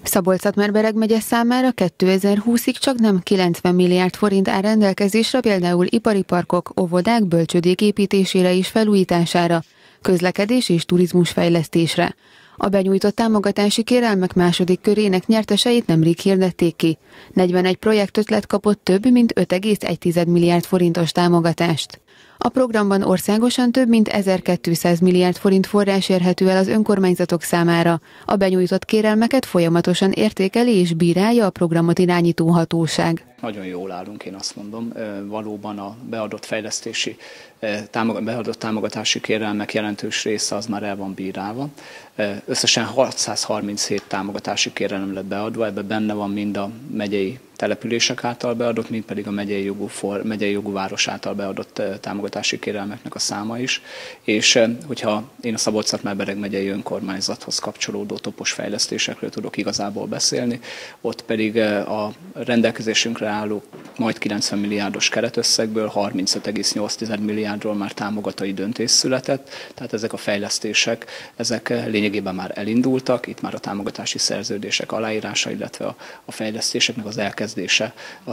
Szabolcs-Szatmár-Bereg megye számára 2020-ig csak nem 90 milliárd forint áll rendelkezésre, például ipari parkok, óvodák, bölcsődék építésére és felújítására, közlekedés és turizmus fejlesztésre. A benyújtott támogatási kérelmek második körének nyerteseit nemrég hirdették ki. 41 projektötlet kapott több mint 5,1 milliárd forintos támogatást. A programban országosan több mint 1200 milliárd forint forrás érhető el az önkormányzatok számára. A benyújtott kérelmeket folyamatosan értékeli és bírálja a programot irányító hatóság. Nagyon jól állunk, én azt mondom. Valóban a beadott beadott támogatási kérelmek jelentős része az már el van bírálva. Összesen 637 támogatási kérelem lett beadva, ebben benne van mind a megyei települések által beadott, mind pedig a megyei jogú város által beadott támogatási kérelmeknek a száma is. És hogyha én a Szabolcs-Szatmár-Bereg megyei önkormányzathoz kapcsolódó topos fejlesztésekről tudok igazából beszélni, ott pedig a rendelkezésünkre álló majd 90 milliárdos keretösszegből 35,8 milliárdról már támogatói döntés született, tehát ezek a fejlesztések, ezek lényegében már elindultak, itt már a támogatási szerződések aláírása, illetve a fejlesztéseknek az elkezdése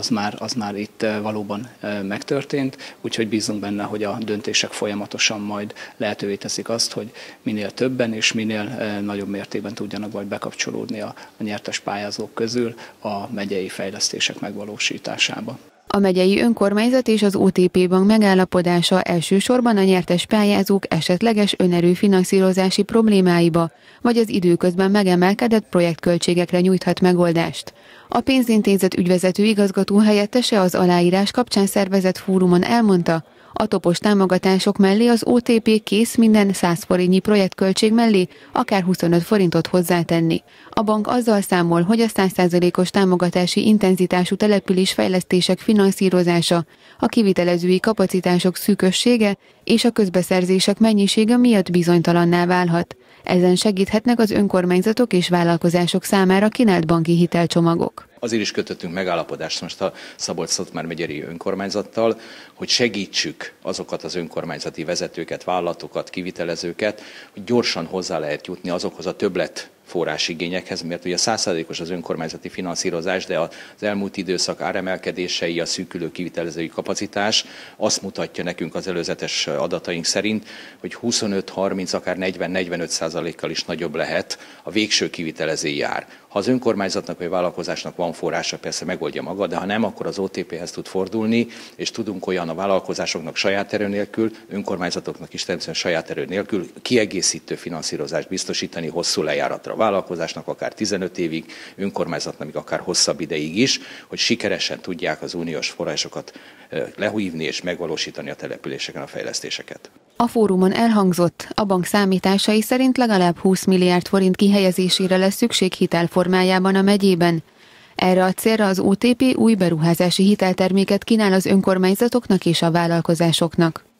az már itt valóban megtörtént, úgyhogy bízunk benne, hogy a döntések folyamatosan majd lehetővé teszik azt, hogy minél többen és minél nagyobb mértékben tudjanak majd bekapcsolódni a nyertes pályázók közül a megyei fejlesztések megvalósításába. A megyei önkormányzat és az OTP Bank megállapodása elsősorban a nyertes pályázók esetleges önerőfinanszírozási problémáiba, vagy az időközben megemelkedett projektköltségekre nyújthat megoldást. A pénzintézet ügyvezető igazgató helyettese az aláírás kapcsán szervezett fórumon elmondta, a topos támogatások mellé az OTP kész minden 100 forintnyi projektköltség mellé akár 25 forintot hozzátenni. A bank azzal számol, hogy a 100%-os támogatási intenzitású településfejlesztések finanszírozása, a kivitelezői kapacitások szűkössége és a közbeszerzések mennyisége miatt bizonytalanná válhat. Ezen segíthetnek az önkormányzatok és vállalkozások számára kínált banki hitelcsomagok. Azért is kötöttünk megállapodást most a Szabolcs-Szatmár megyei önkormányzattal, hogy segítsük azokat az önkormányzati vezetőket, vállalatokat, kivitelezőket, hogy gyorsan hozzá lehet jutni azokhoz a többlet forrásigényekhez, mert ugye 100%-os az önkormányzati finanszírozás, de az elmúlt időszak áremelkedései, a szűkülő kivitelezői kapacitás azt mutatja nekünk az előzetes adataink szerint, hogy 25-30, akár 40-45%-kal is nagyobb lehet a végső kivitelezői ár. Ha az önkormányzatnak vagy vállalkozásnak van forrása, persze megoldja maga, de ha nem, akkor az OTP-hez tud fordulni, és tudunk olyan a vállalkozásoknak saját erő nélkül, önkormányzatoknak is természetesen saját erő nélkül kiegészítő finanszírozást biztosítani hosszú lejáratra. A vállalkozásnak akár 15 évig, önkormányzatnak még akár hosszabb ideig is, hogy sikeresen tudják az uniós forrásokat lehívni és megvalósítani a településeken a fejlesztéseket. A fórumon elhangzott, a bank számításai szerint legalább 20 milliárd forint kihelyezésére lesz szükség hitelformájában a megyében. Erre a célra az OTP új beruházási hitelterméket kínál az önkormányzatoknak és a vállalkozásoknak.